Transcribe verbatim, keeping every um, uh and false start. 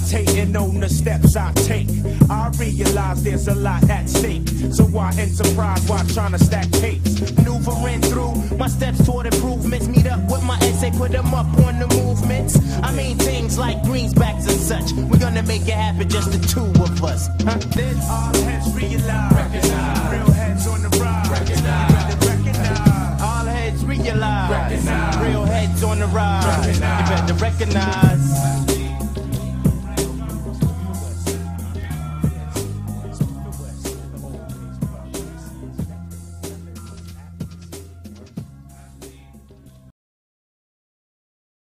meditating on the steps I take. I realize there's a lot at stake, so I enterprise while trying to stack tapes. Maneuvering through my steps toward improvements. Meet up with my essay, put them up on the movements. I mean things like greensbacks and such. We're gonna make it happen, just the two of us. Huh? Then all heads realize, recognize. Real heads on the rise, recognize. You recognize. All heads realize, recognize. Real heads on the rise, recognize. You better recognize.